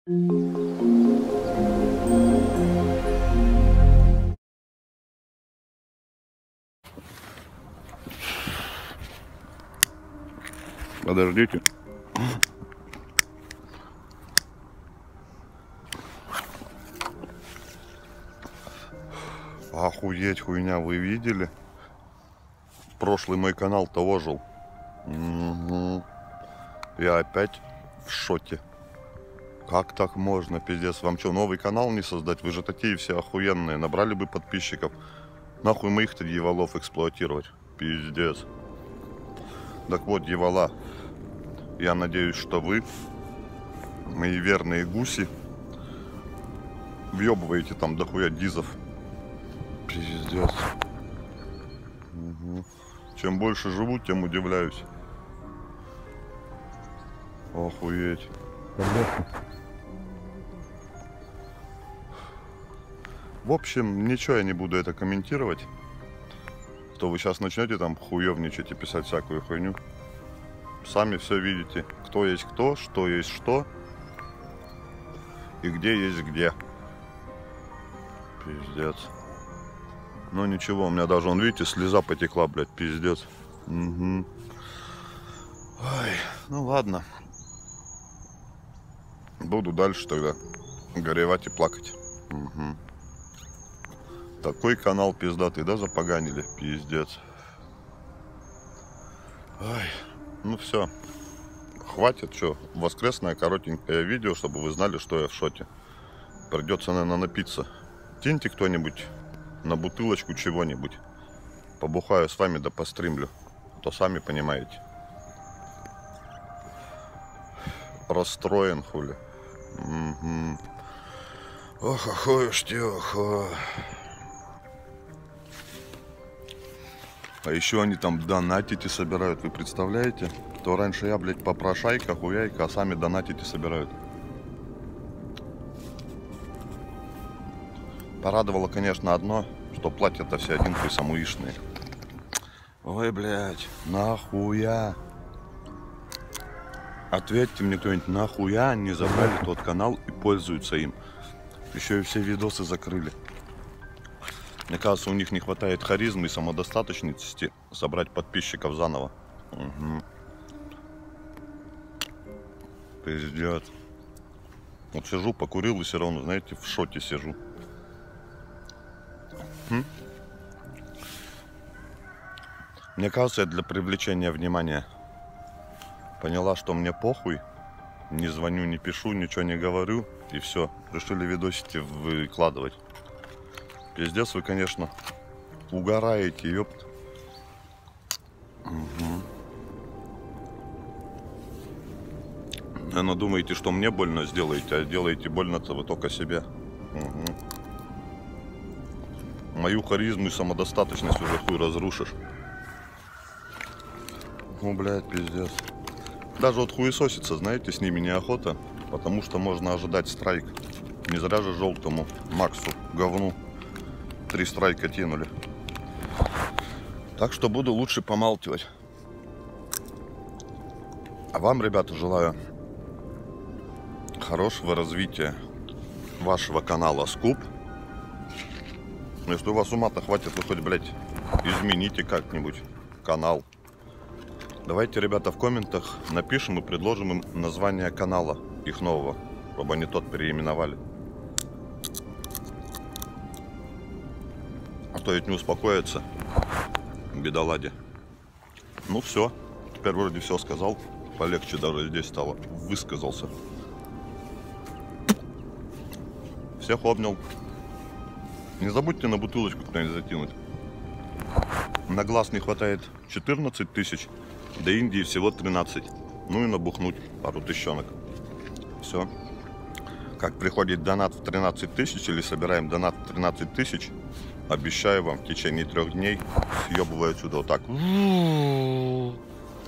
Подождите. Охуеть, хуйня, вы видели? Прошлый мой канал-то ожил. Угу. Я опять в шоке. Как так можно, пиздец? Вам что, новый канал не создать? Вы же такие все охуенные. Набрали бы подписчиков. Нахуй моих-то дьяволов эксплуатировать? Пиздец. Так вот, дьявола. Я надеюсь, что вы, мои верные гуси, въебываете там дохуя дизов. Пиздец. Угу. Чем больше живу, тем удивляюсь. Охуеть. В общем, ничего я не буду это комментировать. То вы сейчас начнете там хуевничать и писать всякую хуйню. Сами все видите. Кто есть кто, что есть что. И где есть где. Пиздец. Ну ничего, у меня даже, вон, видите, слеза потекла, блядь, пиздец. Угу. Ой, ну ладно. Буду дальше тогда горевать и плакать. Угу. Такой канал пиздатый, да, запоганили? Пиздец. Ой, ну все. Хватит, что, воскресное коротенькое видео, чтобы вы знали, что я в шоте. Придется, наверное, напиться. Киньте кто-нибудь на бутылочку чего-нибудь. Побухаю с вами да постримлю. То сами понимаете. Расстроен, хули. Угу. Ох, охуешьте, ох. А еще они там донатите собирают, вы представляете? То раньше я, блядь, попрошайка, хуяйка, а сами донатите собирают. Порадовало, конечно, одно, что платят-то все одинки самуишные. Ой, блядь, нахуя? Ответьте мне кто-нибудь, нахуя они забрали тот канал и пользуются им? Еще и все видосы закрыли. Мне кажется, у них не хватает харизмы и самодостаточности собрать подписчиков заново. Угу. Пиздец. Вот сижу, покурил и все равно, знаете, в шоке сижу. Мне кажется, это для привлечения внимания. Поняла, что мне похуй. Не звоню, не пишу, ничего не говорю. И все. Решили видосики выкладывать. Пиздец вы, конечно, угораете, ёпт. Угу. Наверное, думаете, что мне больно сделаете, а делаете больно-то вы только себе. Угу. Мою харизму и самодостаточность уже хуй разрушишь. Ну, блядь, пиздец. Даже вот хуесоситься, знаете, с ними неохота, потому что можно ожидать страйк. Не зря же желтому Максу, говну, 3 страйка тянули. Так что буду лучше помалкивать. А вам, ребята, желаю хорошего развития вашего канала Скуп. Если у вас ума-то хватит, вы хоть, блядь, измените как-нибудь канал. Давайте, ребята, в комментах напишем и предложим им название канала их нового, чтобы они тот переименовали. А то ведь не успокоится, бедоладе. Ну все, теперь вроде все сказал. Полегче даже здесь стало. Высказался. Всех обнял. Не забудьте на бутылочку кто-нибудь закинуть. На глаз не хватает 14 тысяч. До Индии всего 13. Ну и набухнуть пару тысячонок. Все. Как приходит донат в 13 тысяч или собираем донат в 13 тысяч, обещаю вам, в течение 3 дней съебываю отсюда вот так. Угу.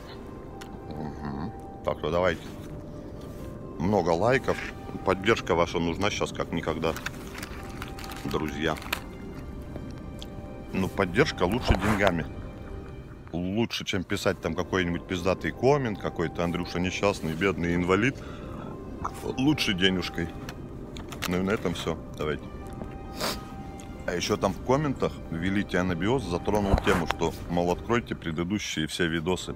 Так что давайте. Много лайков. Поддержка ваша нужна сейчас как никогда, друзья. Ну, поддержка лучше деньгами. Лучше, чем писать там какой-нибудь пиздатый коммент, какой-то Андрюша несчастный, бедный инвалид. лучшей денежкой. Ну и на этом все. Давайте. А еще там в комментах великий Анабиоз затронул тему, что, мол, откройте предыдущие все видосы.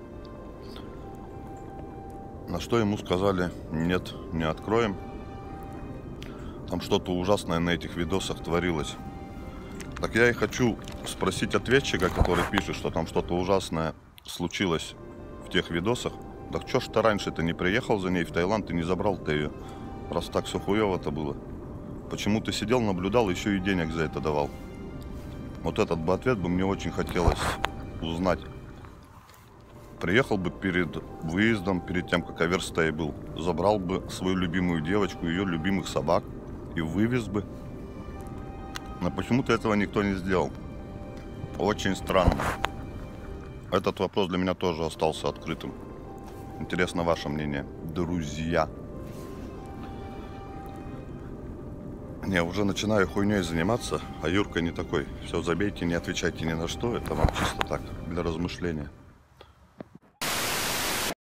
На что ему сказали: нет, не откроем. Там что-то ужасное на этих видосах творилось. Так я и хочу спросить ответчика, который пишет, что там что-то ужасное случилось в тех видосах. Так что ж ты раньше-то не приехал за ней в Таиланд и не забрал ты ее? Раз так все хуево-то было. Почему ты сидел, наблюдал, еще и денег за это давал? Вот этот бы ответ бы мне очень хотелось узнать. Приехал бы перед выездом, перед тем, как оверстей был, забрал бы свою любимую девочку, ее любимых собак и вывез бы. Но почему-то этого никто не сделал. Очень странно. Этот вопрос для меня тоже остался открытым. Интересно ваше мнение, друзья. Не, уже начинаю хуйней заниматься, а Юрка не такой. Все, забейте, не отвечайте ни на что. Это вам чисто так, для размышления.